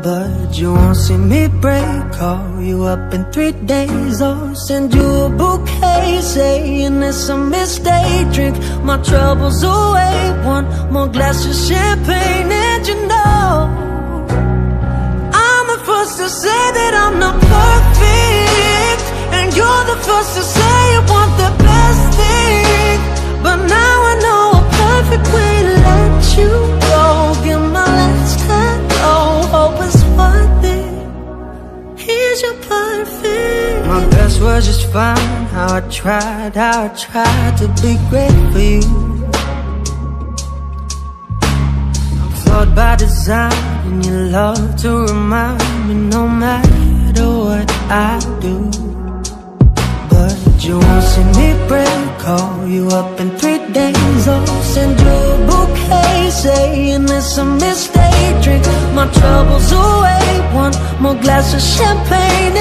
but you won't see me break. Call you up in 3 days or send you a bouquet saying it's a mistake. Drink my troubles away, one more glass of champagne. And you know I'm the first to say that I'm not perfect, and you're the first to say you want the best thing. But now I know a perfect way to let you go. Give my last hello, hope it's worth it. Here's your perfect. My best was just fine. How I tried to be great for you. I'm flawed by design, and you love to remind me no matter what I do. But you won't see me break. Call you up in 3 days or send you a bouquet saying it's a mistake. Drink my troubles away, one more glass of champagne.